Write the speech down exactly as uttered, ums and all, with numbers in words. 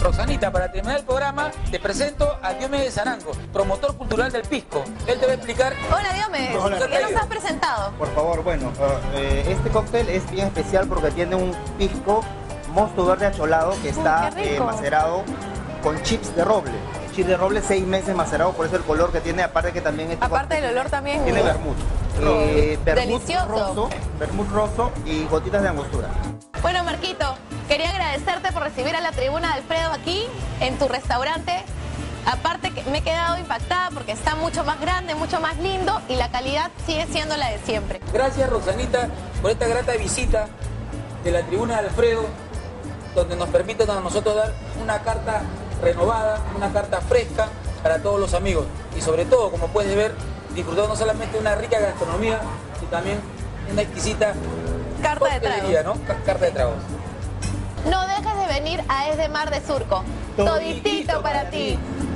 Roxanita, para terminar el programa, te presento a Diomedes Arango, promotor cultural del Pisco. Él te va a explicar... Hola Diomedes, Hola. ¿qué nos has presentado? Por favor, bueno, uh, eh, este cóctel es bien especial porque tiene un pisco mosto verde acholado que está qué rico. eh, macerado con chips de roble. Chips de roble, seis meses macerado, por eso el color que tiene, aparte que también este Aparte cóctel del olor también. tiene vermut. Eh, vermut Delicioso. roso, vermut roso y gotitas de angostura. Bueno, Marquito, quería agradecerte por recibir a la tribuna de Alfredo aquí, en tu restaurante. Aparte que me he quedado impactada porque está mucho más grande, mucho más lindo y la calidad sigue siendo la de siempre. Gracias, Roxanita, por esta grata visita de la tribuna de Alfredo, donde nos permiten a nosotros dar una carta renovada, una carta fresca para todos los amigos. Y sobre todo, como puedes ver, disfrutando no solamente una rica gastronomía, sino también una exquisita Carta de coctelería, tragos. ¿no? Ca- Carta de tragos. No dejes de venir a Es de Mar de Surco. Toditito Toditito para para ti. ti.